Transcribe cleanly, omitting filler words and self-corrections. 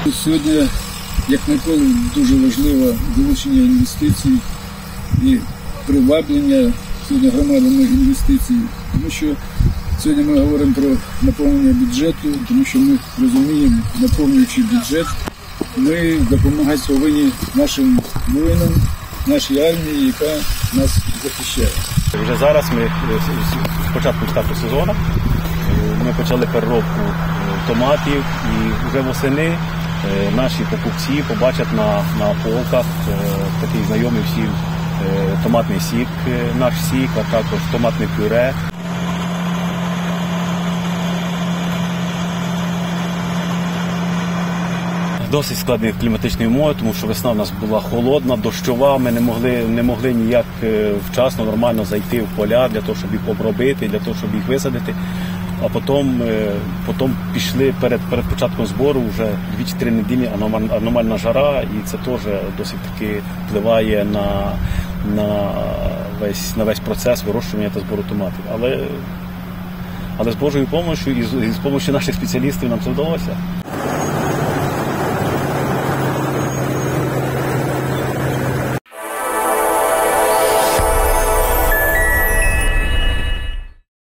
Сьогодні, як ніколи, дуже важливо залучення інвестицій і приваблення сьогодні громадами інвестицій, тому що сьогодні ми говоримо про наповнення бюджету, тому що ми розуміємо, наповнюючи бюджет, ми допомагати повинні нашим воїнам, нашій армії, яка нас захищає. Вже зараз ми з початку старту сезону ми почали переробку томатів і вже восени наші покупці побачать на полках такий знайомий всім томатний сік, наш сік, а також томатне пюре. Досить складні кліматичні умови, тому що весна у нас була холодна, дощова, ми не могли ніяк вчасно, нормально зайти в поля для того, щоб їх обробити, для того, щоб їх висадити. А потім пішли перед початком збору вже 2-3 неділі аномальна жара, і це теж досить таки впливає на весь процес вирощування та збору томатів. Але з Божою допомогою і з допомогою наших спеціалістів нам це вдалося.